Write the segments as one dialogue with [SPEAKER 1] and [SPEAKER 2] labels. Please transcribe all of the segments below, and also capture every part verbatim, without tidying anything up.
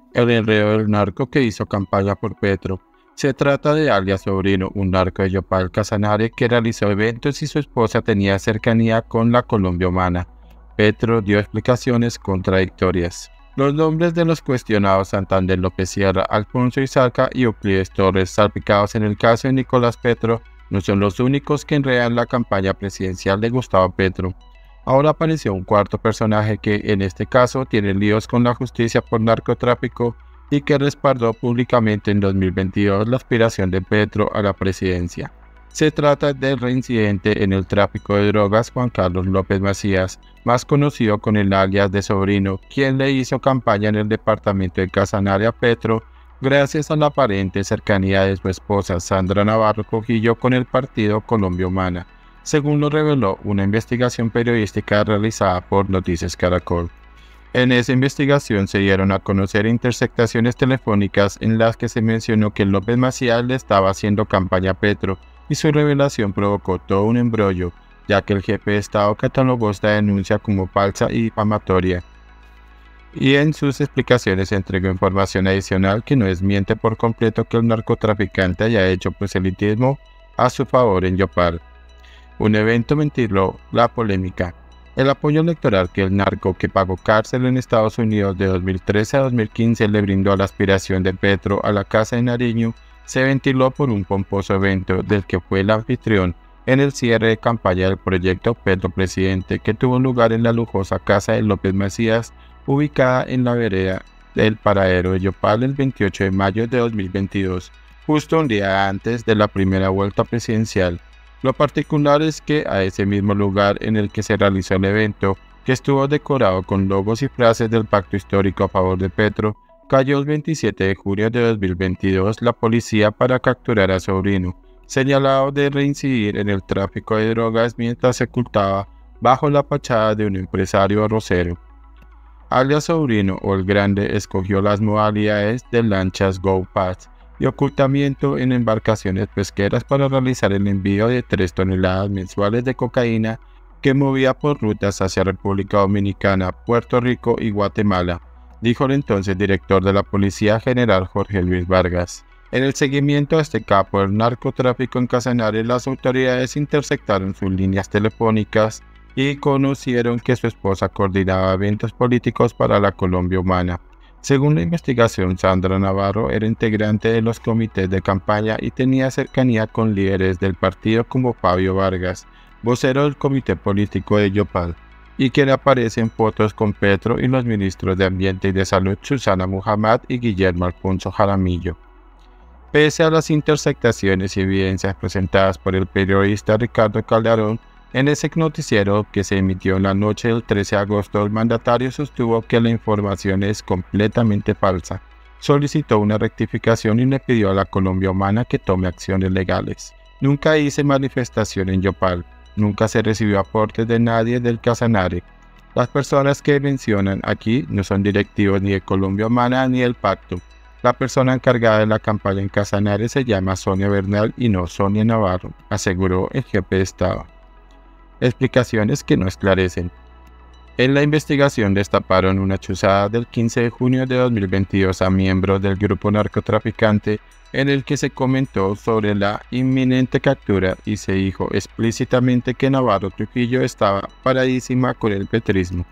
[SPEAKER 1] El enredo del narco que hizo campaña por Petro. Se trata de alias Sobrino, un narco de Yopal Casanare que realizó eventos y su esposa tenía cercanía con la Colombia humana. Petro dio explicaciones contradictorias. Los nombres de los cuestionados Santander López Sierra, Alfonso Izarca y Euclides Torres, salpicados en el caso de Nicolás Petro, no son los únicos que enredan la campaña presidencial de Gustavo Petro. Ahora apareció un cuarto personaje que, en este caso, tiene líos con la justicia por narcotráfico y que respaldó públicamente en dos mil veintidós la aspiración de Petro a la presidencia. Se trata del reincidente en el tráfico de drogas Juan Carlos López Macías, más conocido con el alias de Sobrino, quien le hizo campaña en el departamento de Casanare a Petro gracias a la aparente cercanía de su esposa Sandra Navarro Cojillo con el partido Colombia Humana, según lo reveló una investigación periodística realizada por Noticias Caracol. En esa investigación se dieron a conocer interceptaciones telefónicas en las que se mencionó que López Macías le estaba haciendo campaña a Petro, y su revelación provocó todo un embrollo, ya que el jefe de Estado catalogó esta denuncia como falsa y difamatoria. Y en sus explicaciones entregó información adicional que no desmiente por completo que el narcotraficante haya hecho proselitismo a su favor en Yopal. Un evento ventiló la polémica. El apoyo electoral que el narco que pagó cárcel en Estados Unidos de dos mil trece a dos mil quince le brindó a la aspiración de Petro a la Casa de Nariño se ventiló por un pomposo evento del que fue el anfitrión en el cierre de campaña del proyecto Petro Presidente, que tuvo lugar en la lujosa casa de López Macías, ubicada en la vereda del Paradero de Yopal el veintiocho de mayo de dos mil veintidós, justo un día antes de la primera vuelta presidencial. Lo particular es que a ese mismo lugar en el que se realizó el evento, que estuvo decorado con logos y frases del pacto histórico a favor de Petro, cayó el veintisiete de junio de dos mil veintidós la policía para capturar a Sobrino, señalado de reincidir en el tráfico de drogas mientras se ocultaba bajo la fachada de un empresario arrocero. Alias Sobrino o el Grande escogió las modalidades de lanchas Go Pass y ocultamiento en embarcaciones pesqueras para realizar el envío de tres toneladas mensuales de cocaína que movía por rutas hacia República Dominicana, Puerto Rico y Guatemala, dijo el entonces director de la Policía General Jorge Luis Vargas. En el seguimiento a este capo del narcotráfico en Casanare, las autoridades interceptaron sus líneas telefónicas y conocieron que su esposa coordinaba eventos políticos para la Colombia Humana. Según la investigación, Sandra Navarro era integrante de los comités de campaña y tenía cercanía con líderes del partido como Fabio Vargas, vocero del comité político de Yopal, y quien aparece en fotos con Petro y los ministros de Ambiente y de Salud Susana Muhammad y Guillermo Alfonso Jaramillo. Pese a las interceptaciones y evidencias presentadas por el periodista Ricardo Calderón, en ese noticiero que se emitió en la noche del trece de agosto, el mandatario sostuvo que la información es completamente falsa. Solicitó una rectificación y le pidió a la Colombia Humana que tome acciones legales. Nunca hice manifestación en Yopal. Nunca se recibió aportes de nadie del Casanare. Las personas que mencionan aquí no son directivos ni de Colombia Humana ni del Pacto. La persona encargada de la campaña en Casanare se llama Sonia Bernal y no Sonia Navarro, aseguró el jefe de Estado. Explicaciones que no esclarecen. En la investigación destaparon una chuzada del quince de junio de dos mil veintidós a miembros del grupo narcotraficante en el que se comentó sobre la inminente captura y se dijo explícitamente que Navarro Trujillo estaba paradísima con el petrismo.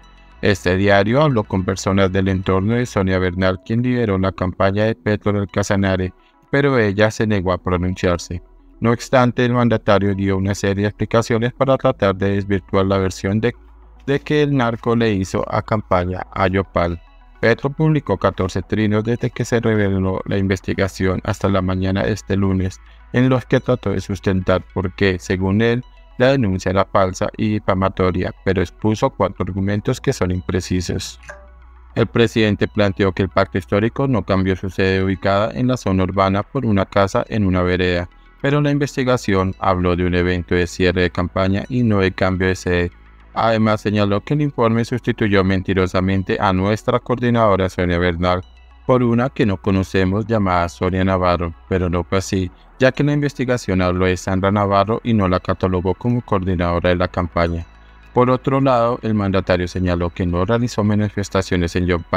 [SPEAKER 1] Este diario habló con personas del entorno de Sonia Bernal, quien lideró la campaña de Petro en el Casanare, pero ella se negó a pronunciarse. No obstante, el mandatario dio una serie de explicaciones para tratar de desvirtuar la versión de, de que el narco le hizo a campaña a Yopal. Petro publicó catorce trinos desde que se reveló la investigación hasta la mañana de este lunes, en los que trató de sustentar por qué, según él, la denuncia era falsa y difamatoria, pero expuso cuatro argumentos que son imprecisos. El presidente planteó que el pacto histórico no cambió su sede ubicada en la zona urbana por una casa en una vereda, pero la investigación habló de un evento de cierre de campaña y no de cambio de sede. Además, señaló que el informe sustituyó mentirosamente a nuestra coordinadora Sonia Bernal por una que no conocemos llamada Sonia Navarro, pero no fue así, ya que la investigación habló de Sandra Navarro y no la catalogó como coordinadora de la campaña. Por otro lado, el mandatario señaló que no realizó manifestaciones en Yopal,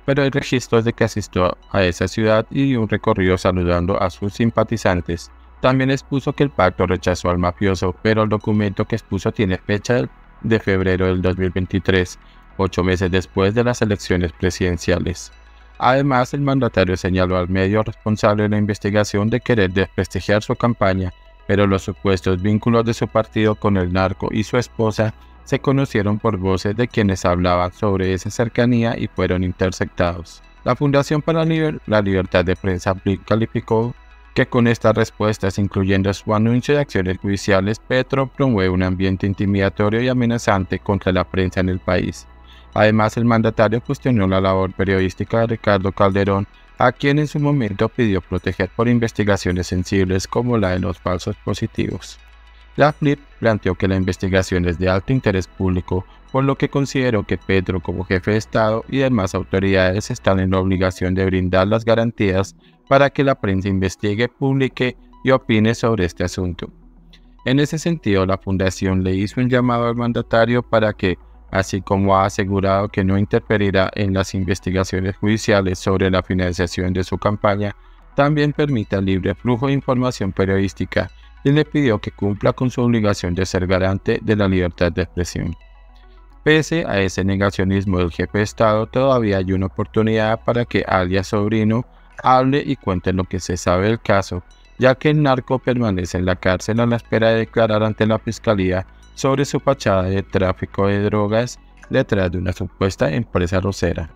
[SPEAKER 1] pero hay registros de que asistió a esa ciudad y dio un recorrido saludando a sus simpatizantes. También expuso que el pacto rechazó al mafioso, pero el documento que expuso tiene fecha de febrero del dos mil veintitrés, ocho meses después de las elecciones presidenciales. Además, el mandatario señaló al medio responsable de la investigación de querer desprestigiar su campaña, pero los supuestos vínculos de su partido con el narco y su esposa se conocieron por voces de quienes hablaban sobre esa cercanía y fueron interceptados. La Fundación para la Libertad de Prensa calificó que con estas respuestas, incluyendo su anuncio de acciones judiciales, Petro promueve un ambiente intimidatorio y amenazante contra la prensa en el país. Además, el mandatario cuestionó la labor periodística de Ricardo Calderón, a quien en su momento pidió proteger por investigaciones sensibles como la de los falsos positivos. La F L I P planteó que la investigación es de alto interés público, por lo que consideró que Petro, como jefe de Estado y demás autoridades, están en la obligación de brindar las garantías para que la prensa investigue, publique y opine sobre este asunto. En ese sentido, la Fundación le hizo un llamado al mandatario para que, así como ha asegurado que no interferirá en las investigaciones judiciales sobre la financiación de su campaña, también permita el libre flujo de información periodística y le pidió que cumpla con su obligación de ser garante de la libertad de expresión. Pese a ese negacionismo del jefe de Estado, todavía hay una oportunidad para que alias Sobrino hable y cuente lo que se sabe del caso, ya que el narco permanece en la cárcel a la espera de declarar ante la Fiscalía sobre su fachada de tráfico de drogas detrás de una supuesta empresa rosera.